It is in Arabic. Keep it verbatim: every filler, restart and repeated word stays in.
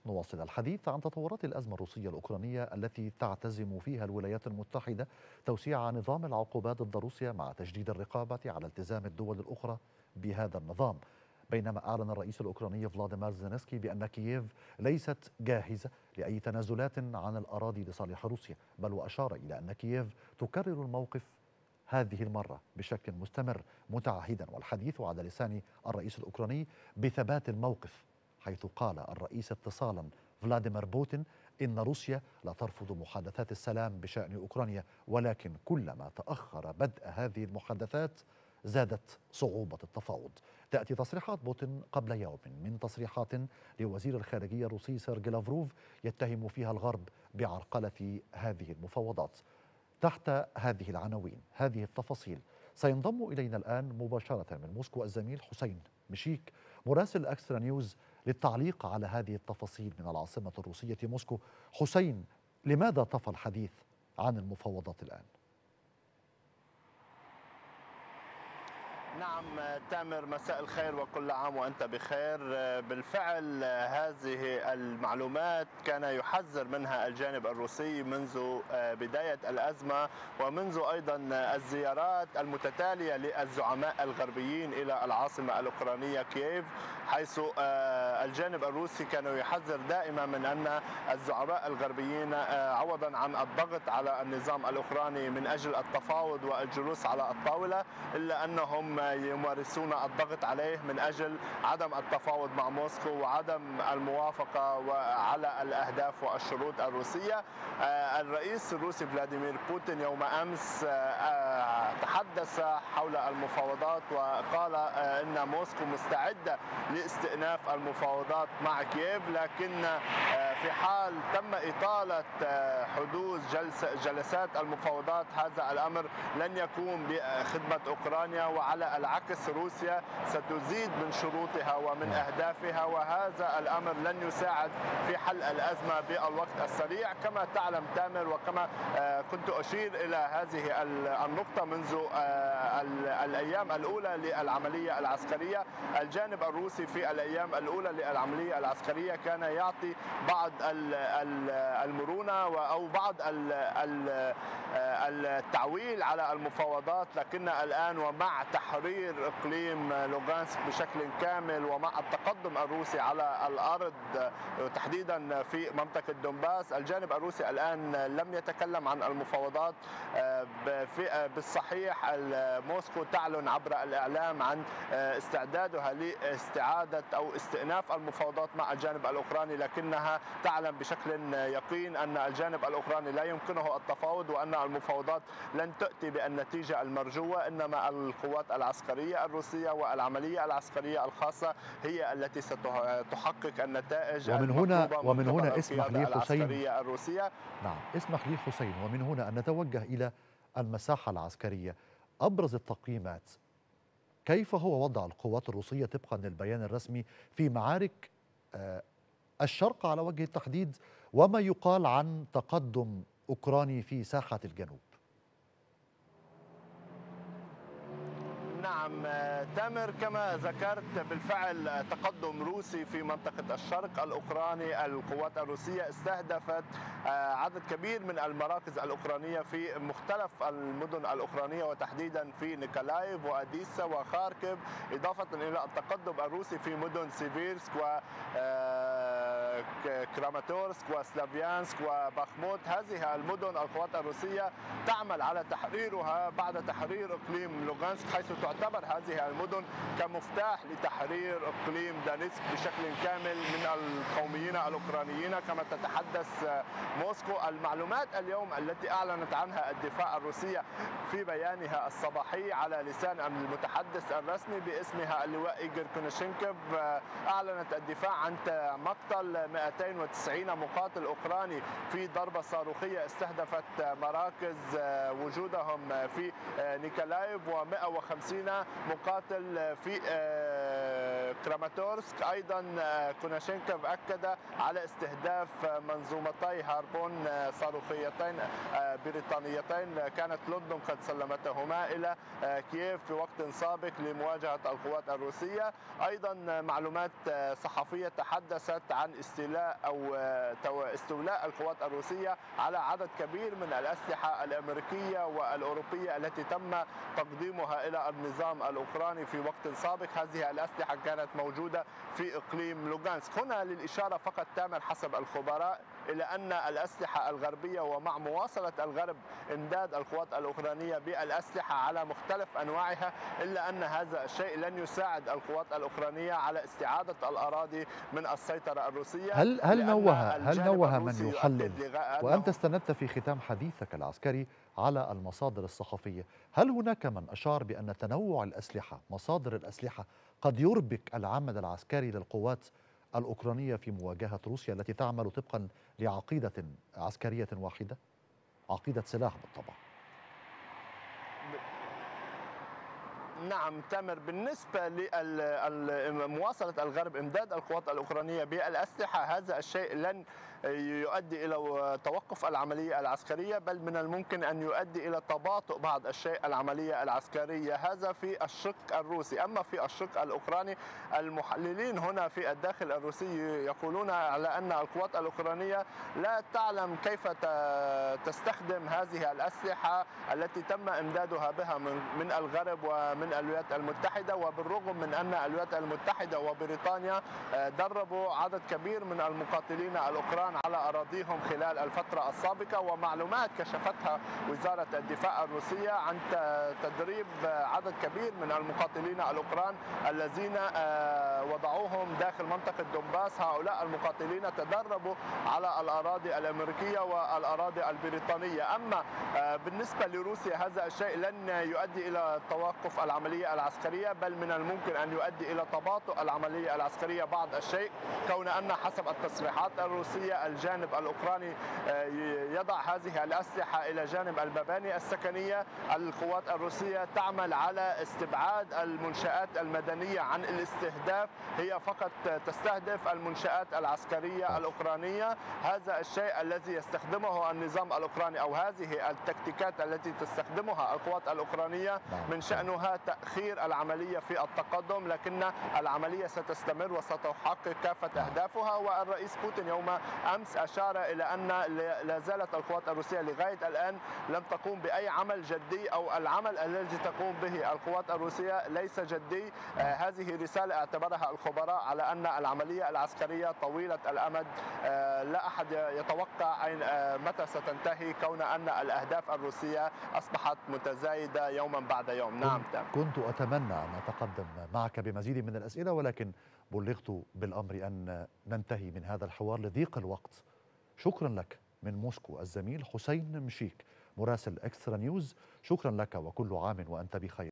نواصل الحديث عن تطورات الأزمة الروسية الأوكرانية التي تعتزم فيها الولايات المتحدة توسيع نظام العقوبات ضد روسيا مع تجديد الرقابة على التزام الدول الأخرى بهذا النظام. بينما أعلن الرئيس الأوكراني فلاديمير زيلينسكي بأن كييف ليست جاهزة لأي تنازلات عن الأراضي لصالح روسيا، بل وأشار إلى أن كييف تكرر الموقف هذه المرة بشكل مستمر، متعهدا والحديث على لسان الرئيس الأوكراني بثبات الموقف، حيث قال الرئيس اتصالا فلاديمير بوتين إن روسيا لا ترفض محادثات السلام بشأن أوكرانيا، ولكن كلما تأخر بدء هذه المحادثات زادت صعوبة التفاوض. تأتي تصريحات بوتين قبل يوم من تصريحات لوزير الخارجية الروسي سيرجي لافروف يتهم فيها الغرب بعرقلة هذه المفاوضات. تحت هذه العناوين هذه التفاصيل سينضم إلينا الآن مباشرة من موسكو الزميل حسين مشيك مراسل أكسترا نيوز للتعليق على هذه التفاصيل من العاصمة الروسية موسكو. حسين، لماذا طفى الحديث عن المفاوضات الآن؟ نعم تامر، مساء الخير وكل عام وأنت بخير. بالفعل هذه المعلومات كان يحذر منها الجانب الروسي منذ بداية الأزمة، ومنذ أيضا الزيارات المتتالية للزعماء الغربيين إلى العاصمة الأوكرانية كييف، حيث الجانب الروسي كان يحذر دائما من أن الزعماء الغربيين عوضا عن الضغط على النظام الأوكراني من أجل التفاوض والجلوس على الطاولة، إلا أنهم يمارسون الضغط عليه من أجل عدم التفاوض مع موسكو وعدم الموافقة على الأهداف والشروط الروسية. الرئيس الروسي فلاديمير بوتين يوم أمس تحدث حول المفاوضات وقال أن موسكو مستعدة لاستئناف المفاوضات مع كييف، لكن في حال تم إطالة حدوث جلسات المفاوضات هذا الأمر لن يكون بخدمة أوكرانيا، وعلى العكس روسيا ستزيد من شروطها ومن أهدافها، وهذا الأمر لن يساعد في حل الأزمة بالوقت السريع. كما تعلم تامر، وكما كنت أشير إلى هذه النقطة منذ الأيام الأولى للعملية العسكرية، الجانب الروسي في الأيام الأولى للعملية العسكرية كان يعطي بعض المرونة أو بعض التعويل على المفاوضات، لكن الآن ومع تحرير إقليم لوغانسك بشكل كامل ومع التقدم الروسي على الأرض تحديدا في منطقة دونباس، الجانب الروسي الآن لم يتكلم عن المفاوضات. بالصحيح موسكو تعلن عبر الإعلام عن استعدادها لاستعادة أو استئناف المفاوضات مع الجانب الأوكراني، لكنها تعلم بشكل يقين أن الجانب الأوكراني لا يمكنه التفاوض وأن المفاوضات لن تأتي بالنتيجة المرجوة، إنما القوات العسكرية الروسية والعملية العسكرية الخاصة هي التي ستحقق النتائج ومن هنا ومن هنا اسمح لي حسين الروسية. نعم اسمح لي حسين ومن هنا أن نتوجه إلى المساحة العسكرية. أبرز التقييمات، كيف هو وضع القوات الروسية طبقا للبيان الرسمي في معارك الشرق على وجه التحديد، وما يقال عن تقدم أوكراني في ساحة الجنوب؟ نعم تامر، كما ذكرت بالفعل تقدم روسي في منطقة الشرق الأوكراني. القوات الروسية استهدفت عدد كبير من المراكز الأوكرانية في مختلف المدن الأوكرانية، وتحديدا في نيكولايف وأديسا وخاركيف، إضافة إلى التقدم الروسي في مدن سيفيرسك و كراماتورسك وسلافيانسك وباخموت. هذه المدن القوات الروسية تعمل على تحريرها بعد تحرير إقليم لوغانسك، حيث تعتبر هذه المدن كمفتاح لتحرير إقليم دانيسك بشكل كامل من القوميين الأوكرانيين كما تتحدث موسكو. المعلومات اليوم التي أعلنت عنها الدفاع الروسية في بيانها الصباحي على لسان المتحدث الرسمي باسمها اللواء إيغور كوناشينكوف، أعلنت الدفاع عن مقتل مئتين وتسعين مقاتل أوكراني في ضربة صاروخية استهدفت مراكز وجودهم في نيكولايف، ومئة وخمسين مقاتل في كراماتورسك. أيضا كوناشينكوف أكد على استهداف منظومتي هاربون صاروخيتين بريطانيتين كانت لندن قد سلمتهما إلى كييف في وقت سابق لمواجهة القوات الروسية. أيضا معلومات صحفية تحدثت عن استيلاء أو استولاء القوات الروسية على عدد كبير من الأسلحة الأمريكية والأوروبية التي تم تقديمها إلى النظام الأوكراني في وقت سابق. هذه الأسلحة كانت موجودة في إقليم لوغانسك. هنا للإشارة فقط تامر حسب الخبراء إلى أن الأسلحة الغربية ومع مواصلة الغرب إمداد القوات الأوكرانية بالأسلحة على مختلف أنواعها، إلا أن هذا الشيء لن يساعد القوات الأوكرانية على استعادة الأراضي من السيطرة الروسية. هل هل نوه هل نوه من يحلل، وأنت استندت في ختام حديثك العسكري على المصادر الصحفية، هل هناك من أشار بأن تنوع الأسلحة مصادر الأسلحة قد يربك العمل العسكري للقوات الأوكرانية في مواجهة روسيا التي تعمل طبقا لعقيدة عسكرية واحدة، عقيدة سلاح بالطبع؟ نعم تامر، بالنسبة لمواصلة الغرب إمداد القوات الأوكرانية بالأسلحة، هذا الشيء لن يؤدي إلى توقف العملية العسكرية، بل من الممكن أن يؤدي إلى تباطؤ بعض الشيء العملية العسكرية. هذا في الشق الروسي. أما في الشق الأوكراني، المحللين هنا في الداخل الروسي يقولون على أن القوات الأوكرانية لا تعلم كيف تستخدم هذه الأسلحة التي تم إمدادها بها من الغرب ومن الولايات المتحدة، وبالرغم من أن الولايات المتحدة وبريطانيا دربوا عدد كبير من المقاتلين الأوكران على أراضيهم خلال الفترة السابقة. ومعلومات كشفتها وزارة الدفاع الروسية عن تدريب عدد كبير من المقاتلين الأوكران الذين وضعوهم داخل منطقة دونباس. هؤلاء المقاتلين تدربوا على الأراضي الأمريكية والأراضي البريطانية. أما بالنسبة لروسيا، هذا الشيء لن يؤدي إلى توقف العملية العسكرية، بل من الممكن أن يؤدي إلى تباطؤ العملية العسكرية بعض الشيء، كون أن حسب التصريحات الروسية الجانب الأوكراني يضع هذه الأسلحة إلى جانب المباني السكنية. القوات الروسية تعمل على استبعاد المنشآت المدنية عن الاستهداف، هي فقط تستهدف المنشآت العسكرية الأوكرانية. هذا الشيء الذي يستخدمه النظام الأوكراني، أو هذه التكتيكات التي تستخدمها القوات الأوكرانية من شأنها تأخير العملية في التقدم، لكن العملية ستستمر وستحقق كافة أهدافها. والرئيس بوتين يوم أمس أشار إلى أن لا زالت القوات الروسية لغاية الآن لم تقوم بأي عمل جدي، أو العمل الذي تقوم به القوات الروسية ليس جدي. آه هذه رسالة اعتبرها الخبراء على أن العملية العسكرية طويلة الأمد، آه لا أحد يتوقع أين آه متى ستنتهي، كون أن الأهداف الروسية أصبحت متزايدة يوما بعد يوم. نعم تام. كنت أتمنى أن أتقدم معك بمزيد من الأسئلة، ولكن بلغت بالأمر أن ننتهي من هذا الحوار لضيق الوقت. شكرا لك من موسكو الزميل حسين مشيك مراسل إكسترا نيوز. شكرا لك وكل عام وأنت بخير.